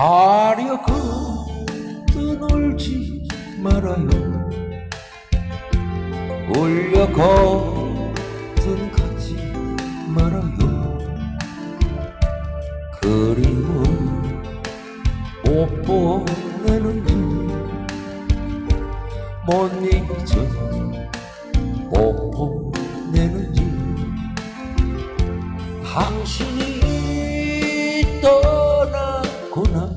가려고 떠놀지 말아요. 울려거든 가지 말아요. 그리워 못 보내는 일 못 잊어 못 보내는 일 당신이 떠나고 나면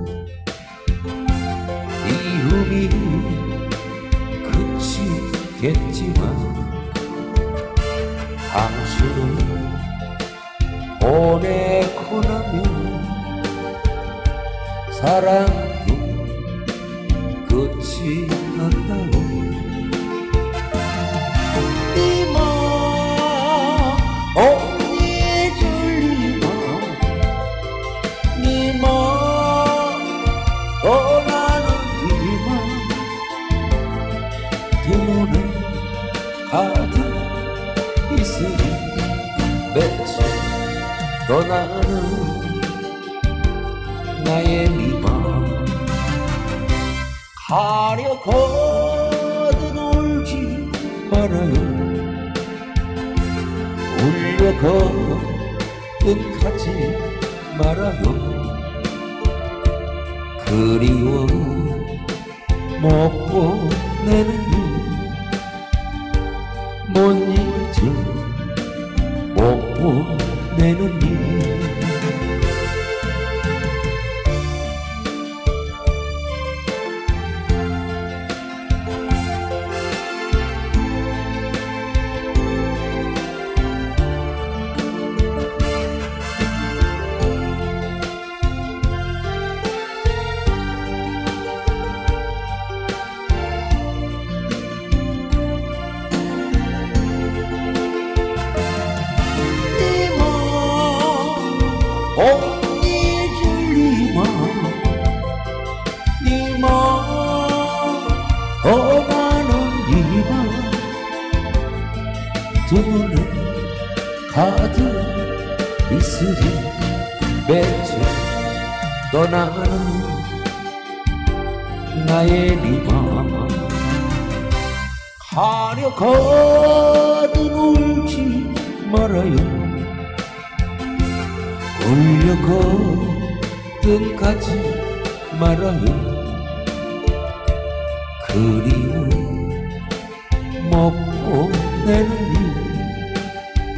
미움이 그치겠지만 당신을 보내고 나면 사랑도 끝이 난다고. 네 맘 언니 졸리마 네 맘 떠나는 길만 두 눈에 가득 있으리 맺혀 떠나는 나의 미만 가려거든 울지 말아요. 울려거든 가지 말아요. 그리워 못 보내는 일 못 잊어 못 보내는 일 언니 졸리마 네 맘 떠나는 이만 두 눈에 가득 있으리 맺혀 떠나는 나의 미만 가려거든 울지 말아요. 울려거든 가지 말아요. 그리워 못 보내는 일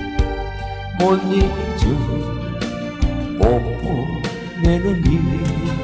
못 잊어 못 보내는 일